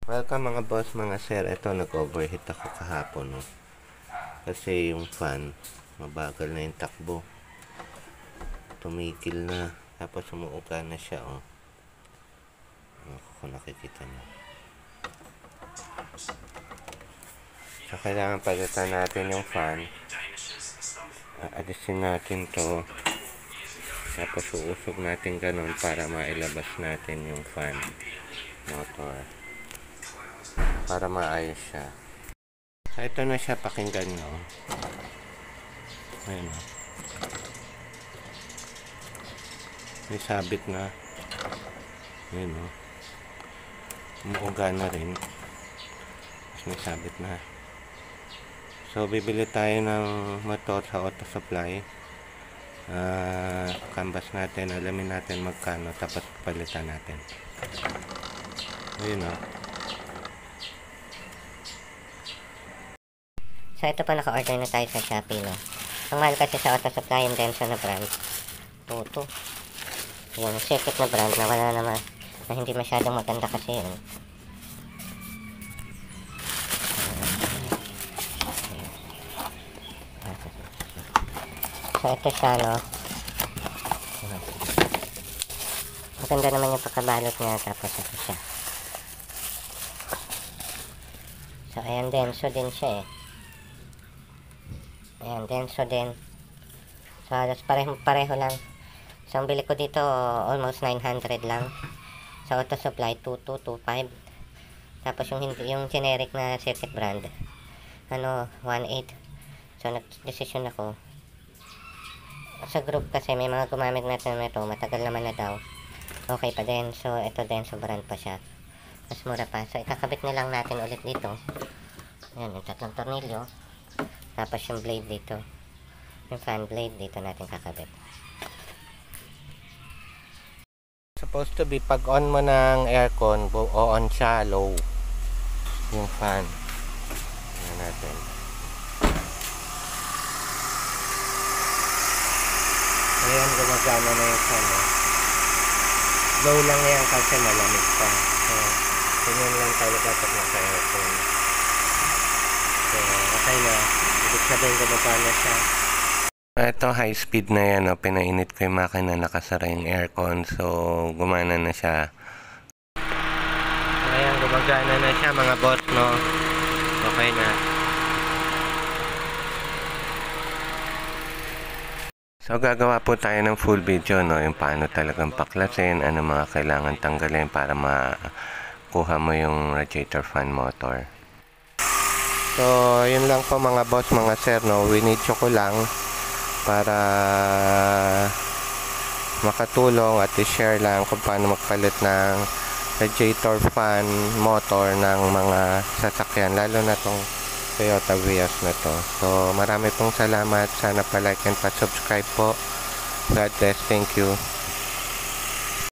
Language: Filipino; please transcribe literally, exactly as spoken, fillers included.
Welcome mga boss, mga sir. Ito, nag-overheat ako kahapon, no? Kasi yung fan, mabagal na yung takbo. Tumikil na. Tapos umuuga na siya, oh. Ako, kung nakikita nyo. So, kailangan palitan natin yung fan. Aalisin natin to. Tapos uusog natin ganun para mailabas natin yung fan motor. Para maayos siya. So, ito na siya, pakinggan nyo. Ayun, o. May sabit na. Ayun, o. Umuuga na rin. Tapos may sabit na. So, bibili tayo ng motor sa auto supply. Uh, canvas natin, alamin natin magkano, tapos palitan natin. Ayun, o. So, ito pa, naka-order na tayo sa Shopee, no? Ang mahal kasi sa auto supply yung Denso na brand. Toto. Yung circuit na brand na wala naman, na hindi masyadong maganda kasi yun. So, ito siya, no? Maganda naman yung pagkabalot niya, tapos ito siya. So, ayan, Denso din siya, eh. Ayan, Denso din. So, halos pareho, pareho lang. So, ang bili ko dito, almost nine hundred lang. Sa auto supply, two two two five. Tapos, yung, hindi, yung generic na circuit brand, ano, one eight. So, nag-decision ako. Sa group kasi, may mga gumamit natin na ito, matagal naman na daw. Okay pa din. So, ito din, so brand pa siya. Mas mura pa. So, ikakabit na lang natin ulit dito. Ayan, yung tatlong tornilyo. Tapos yung blade dito. Yung fan blade dito natin kakabit. Supposed to be, pag on mo ng aircon, o on siya, low. Yung fan. Ayan natin. Ayan, gumagana na yung fan. Eh. Low lang yan kasi malamig pa. So, ganyan lang tayo dapat naka-aircon. So, okay na. Ibig sabihin, gumagana siya. Ito, high speed na yan. No? Pinainit ko yung makina, nakasara yung aircon. So, gumana na siya. Ayan, gumagana na siya mga boss, no? Okay na. So, gagawa po tayo ng full video, no? Yung paano talagang paklasin, ano mga kailangan tanggalin para makuha mo yung radiator fan motor. So, yun lang po mga boss, mga sir, no? Winidyo ko lang para makatulong at i-share lang kung paano magpalit ng radiator fan motor ng mga sasakyan, lalo na tong Toyota Vios na to. So, marami pong salamat. Sana pa-like and pa-subscribe po. God bless. Thank you.